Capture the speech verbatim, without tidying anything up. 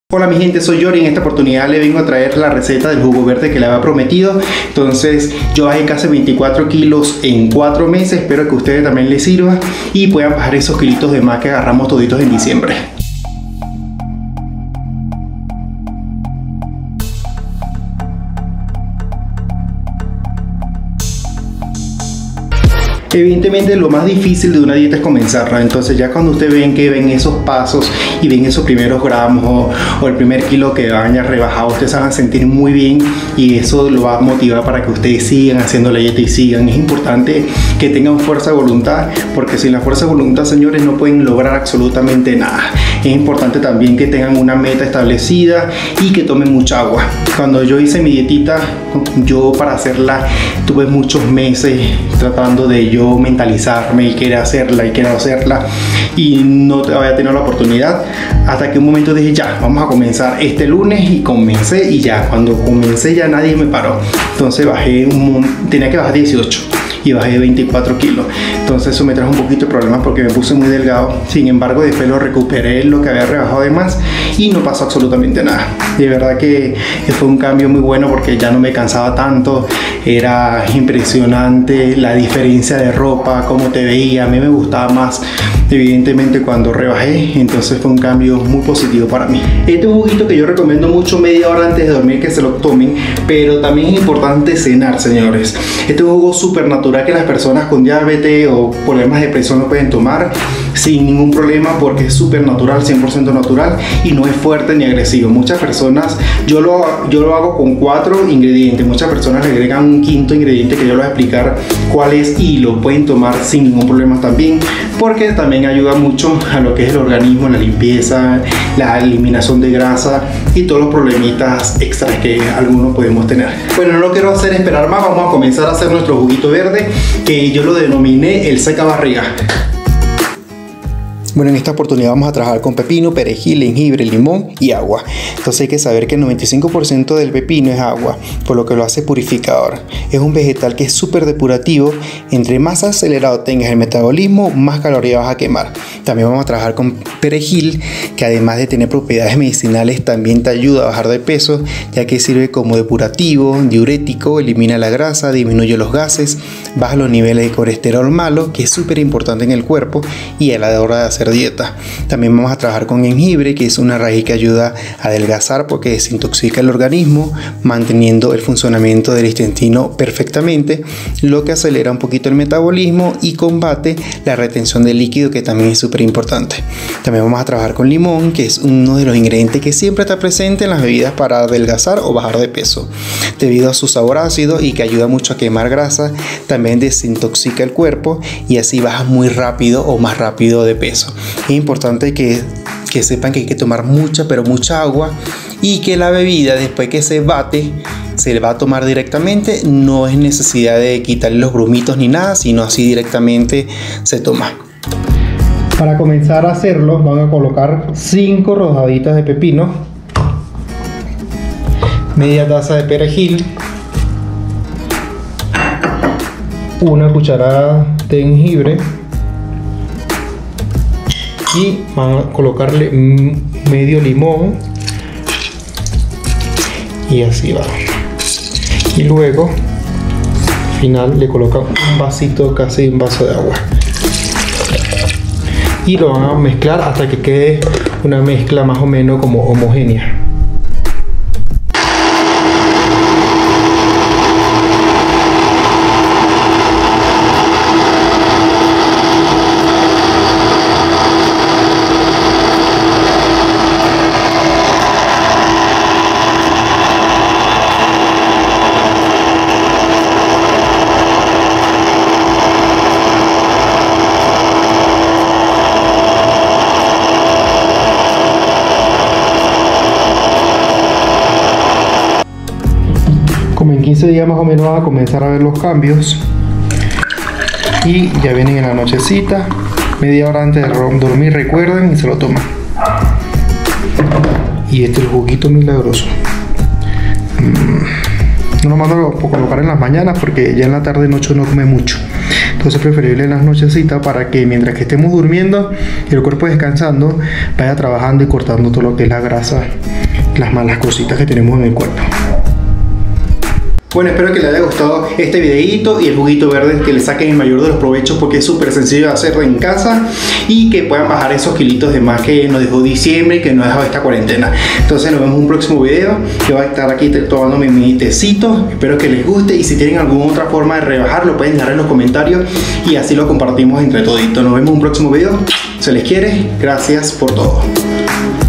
Hola mi gente, soy Yori. En esta oportunidad le vengo a traer la receta del jugo verde que le había prometido. Entonces yo bajé casi veinticuatro kilos en cuatro meses. Espero que a ustedes también les sirva y puedan bajar esos kilitos de más que agarramos toditos en diciembre. Evidentemente lo más difícil de una dieta es comenzarla, entonces ya cuando ustedes ven que ven esos pasos y ven esos primeros gramos o, o el primer kilo que van a rebajar, ustedes se van a sentir muy bien y eso lo va a motivar para que ustedes sigan haciendo la dieta y sigan. Es importante que tengan fuerza de voluntad, porque sin la fuerza de voluntad, señores, no pueden lograr absolutamente nada. Es importante también que tengan una meta establecida y que tomen mucha agua. Cuando yo hice mi dietita, yo para hacerla tuve muchos meses tratando de yo mentalizarme y querer hacerla y querer hacerla y no había tenido la oportunidad hasta que un momento dije ya, vamos a comenzar este lunes y comencé y ya, cuando comencé ya nadie me paró. Entonces bajé, un, tenía que bajar dieciocho y bajé veinticuatro kilos, entonces eso me trajo un poquito de problemas porque me puse muy delgado. Sin embargo, después lo recuperé lo que había rebajado de más y no pasó absolutamente nada. De verdad que fue un cambio muy bueno porque ya no me cansaba tanto. Era impresionante la diferencia de ropa, cómo te veía. A mí me gustaba más evidentemente cuando rebajé, entonces fue un cambio muy positivo para mí. Este es un juguito que yo recomiendo mucho media hora antes de dormir que se lo tomen, pero también es importante cenar, señores. Este es un jugo súper natural que las personas con diabetes o problemas de presión lo pueden tomar sin ningún problema porque es súper natural, cien por ciento natural y no es fuerte ni agresivo. Muchas personas, yo lo, yo lo hago con cuatro ingredientes, muchas personas le agregan un quinto ingrediente que yo les voy a explicar cuál es y lo pueden tomar sin ningún problema también, porque también ayuda mucho a lo que es el organismo, la limpieza, la eliminación de grasa y todos los problemitas extras que algunos podemos tener. Bueno, no lo quiero hacer esperar más, vamos a comenzar a hacer nuestro juguito verde que yo lo denominé el seca barriga. Bueno, en esta oportunidad vamos a trabajar con pepino, perejil, jengibre, limón y agua. Entonces hay que saber que el noventa y cinco por ciento del pepino es agua, por lo que lo hace purificador. Es un vegetal que es súper depurativo. Entre más acelerado tengas el metabolismo, más calorías vas a quemar. También vamos a trabajar con perejil, que además de tener propiedades medicinales, también te ayuda a bajar de peso, ya que sirve como depurativo, diurético, elimina la grasa, disminuye los gases, baja los niveles de colesterol malo, que es súper importante en el cuerpo y a la hora de hacer dieta. También vamos a trabajar con jengibre, que es una raíz que ayuda a adelgazar porque desintoxica el organismo, manteniendo el funcionamiento del intestino perfectamente, lo que acelera un poquito el metabolismo y combate la retención de líquido, que también es súper importante. También vamos a trabajar con limón, que es uno de los ingredientes que siempre está presente en las bebidas para adelgazar o bajar de peso, debido a su sabor ácido y que ayuda mucho a quemar grasa. También desintoxica el cuerpo y así bajas muy rápido o más rápido de peso. Es importante que, que sepan que hay que tomar mucha pero mucha agua y que la bebida, después que se bate, se le va a tomar directamente. No es necesidad de quitarle los grumitos ni nada, sino así directamente se toma. Para comenzar a hacerlo van a colocar cinco rodaditas de pepino, media taza de perejil, una cucharada de jengibre y van a colocarle medio limón y así va. Y luego al final le colocan un vasito, casi un vaso de agua, y lo van a mezclar hasta que quede una mezcla más o menos como homogénea. Como en quince días más o menos van a comenzar a ver los cambios y ya vienen en la nochecita, media hora antes de dormir, recuerden, y se lo toman. Y este es el juguito milagroso. No lo mando a colocar en las mañanas porque ya en la tarde noche no come mucho. Entonces preferible en las nochecitas para que mientras que estemos durmiendo y el cuerpo descansando, vaya trabajando y cortando todo lo que es la grasa, las malas cositas que tenemos en el cuerpo. Bueno, espero que les haya gustado este videito y el juguito verde, que le saquen el mayor de los provechos porque es súper sencillo de hacerlo en casa y que puedan bajar esos kilitos de más que nos dejó diciembre y que nos dejó esta cuarentena. Entonces nos vemos en un próximo video. Yo voy a estar aquí tomando mi tecito, espero que les guste y si tienen alguna otra forma de rebajar lo pueden dejar en los comentarios y así lo compartimos entre toditos. Nos vemos en un próximo video. Se les quiere, gracias por todo.